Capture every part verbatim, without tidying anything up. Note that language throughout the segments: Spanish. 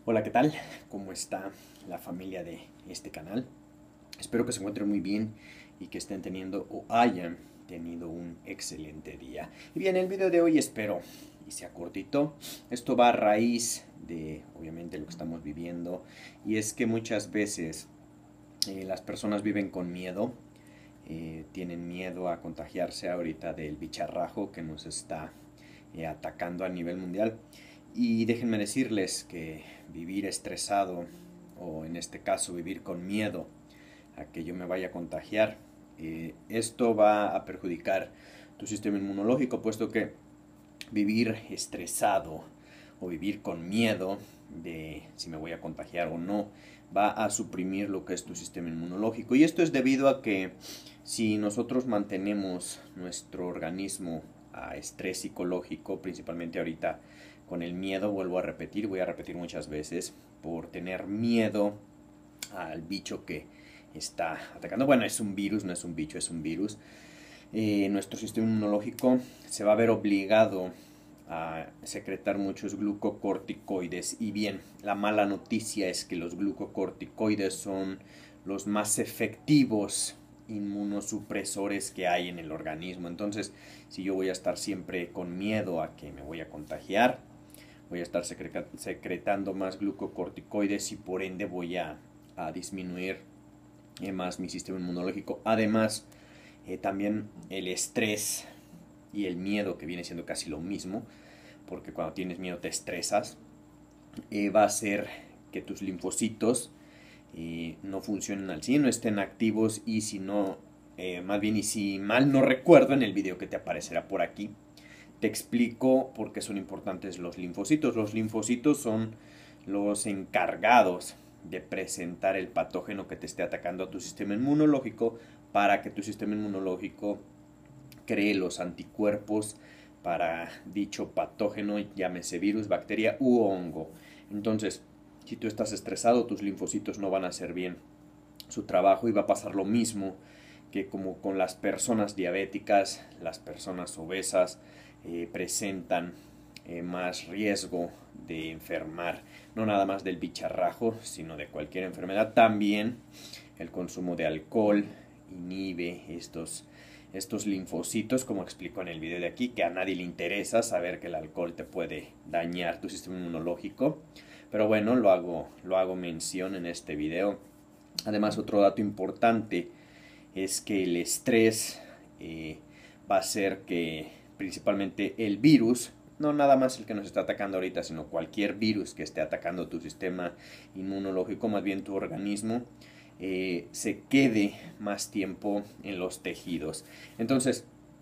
Hola, ¿qué tal? ¿Cómo está la familia de este canal? Espero que se encuentren muy bien y que estén teniendo o hayan tenido un excelente día. Y bien, el video de hoy espero y sea cortito. Esto va a raíz de, obviamente, lo que estamos viviendo. Y es que muchas veces eh, las personas viven con miedo. Eh, tienen miedo a contagiarse ahorita del bicharrajo que nos está eh, atacando a nivel mundial. Y déjenme decirles que vivir estresado, o en este caso vivir con miedo a que yo me vaya a contagiar, eh, esto va a perjudicar tu sistema inmunológico, puesto que vivir estresado o vivir con miedo de si me voy a contagiar o no, va a suprimir lo que es tu sistema inmunológico. Y esto es debido a que si nosotros mantenemos nuestro organismo a estrés psicológico, principalmente ahorita con el miedo, vuelvo a repetir, voy a repetir muchas veces, por tener miedo al bicho que está atacando. Bueno, es un virus, no es un bicho, es un virus. Eh, nuestro sistema inmunológico se va a ver obligado a secretar muchos glucocorticoides. Y bien, la mala noticia es que los glucocorticoides son los más efectivos inmunosupresores que hay en el organismo. Entonces, si yo voy a estar siempre con miedo a que me voy a contagiar, voy a estar secretando más glucocorticoides y por ende voy a, a disminuir eh, más mi sistema inmunológico. Además, eh, también el estrés y el miedo, que viene siendo casi lo mismo, porque cuando tienes miedo te estresas, eh, va a hacer que tus linfocitos eh, no funcionen al cien, no estén activos. Y si no, eh, más bien, y si mal no recuerdo, en el video que te aparecerá por aquí, te explico por qué son importantes los linfocitos. Los linfocitos son los encargados de presentar el patógeno que te esté atacando a tu sistema inmunológico, para que tu sistema inmunológico cree los anticuerpos para dicho patógeno, llámese virus, bacteria u hongo. Entonces, si tú estás estresado, tus linfocitos no van a hacer bien su trabajo y va a pasar lo mismo que como con las personas diabéticas. Las personas obesas eh, presentan eh, más riesgo de enfermar, no nada más del bicharrajo, sino de cualquier enfermedad. También el consumo de alcohol inhibe estos, estos linfocitos, como explico en el video de aquí, que a nadie le interesa saber que el alcohol te puede dañar tu sistema inmunológico. Pero bueno, lo hago, lo hago mención en este video. Además, otro dato importante es que el estrés eh, va a hacer que principalmente el virus, no nada más el que nos está atacando ahorita, sino cualquier virus que esté atacando tu sistema inmunológico, más bien tu organismo, eh, se quede más tiempo en los tejidos. Entonces,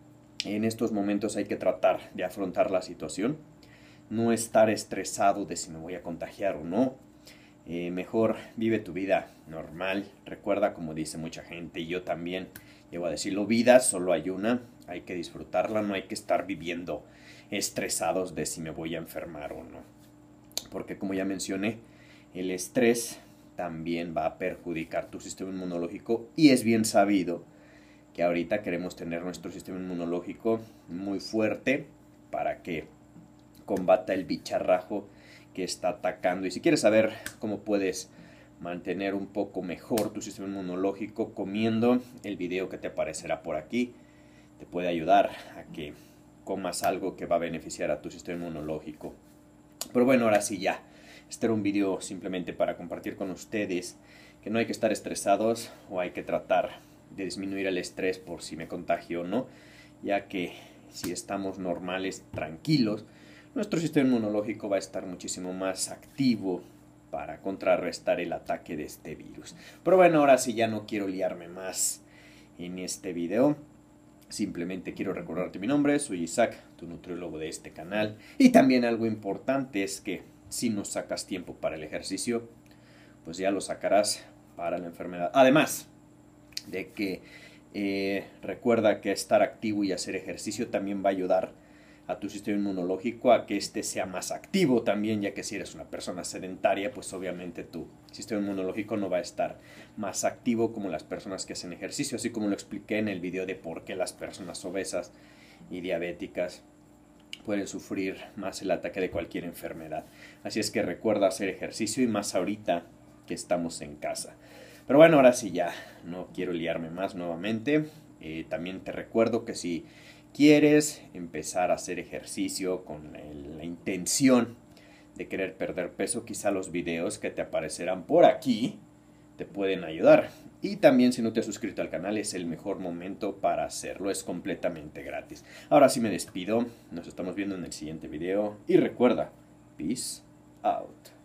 en estos momentos hay que tratar de afrontar la situación, no estar estresado de si me voy a contagiar o no. Eh, mejor vive tu vida normal. Recuerda, como dice mucha gente, y yo también llevo a decirlo, vida solo hay una, hay que disfrutarla, no hay que estar viviendo estresados de si me voy a enfermar o no. Porque como ya mencioné, el estrés también va a perjudicar tu sistema inmunológico, y es bien sabido que ahorita queremos tener nuestro sistema inmunológico muy fuerte para que combata el bicharrajo que está atacando. Y si quieres saber cómo puedes mantener un poco mejor tu sistema inmunológico comiendo, el video que te aparecerá por aquí te puede ayudar a que comas algo que va a beneficiar a tu sistema inmunológico. Pero bueno, ahora sí, ya, este era un video simplemente para compartir con ustedes que no hay que estar estresados, o hay que tratar de disminuir el estrés por si me contagio o no, ya que si estamos normales, tranquilos, nuestro sistema inmunológico va a estar muchísimo más activo para contrarrestar el ataque de este virus. Pero bueno, ahora sí, ya no quiero liarme más en este video. Simplemente quiero recordarte mi nombre, soy Isaac, tu nutriólogo de este canal. Y también algo importante es que si no sacas tiempo para el ejercicio, pues ya lo sacarás para la enfermedad. Además de que eh, recuerda que estar activo y hacer ejercicio también va a ayudar a tu sistema inmunológico a que éste sea más activo también, ya que si eres una persona sedentaria, pues obviamente tu sistema inmunológico no va a estar más activo como las personas que hacen ejercicio, así como lo expliqué en el video de por qué las personas obesas y diabéticas pueden sufrir más el ataque de cualquier enfermedad. Así es que recuerda hacer ejercicio y más ahorita que estamos en casa. Pero bueno, ahora sí ya, no quiero liarme más nuevamente. Eh, también te recuerdo que si quieres empezar a hacer ejercicio con el, la intención de querer perder peso, quizá los videos que te aparecerán por aquí te pueden ayudar. Y también si no te has suscrito al canal es el mejor momento para hacerlo, es completamente gratis. Ahora sí me despido, nos estamos viendo en el siguiente video y recuerda, peace out.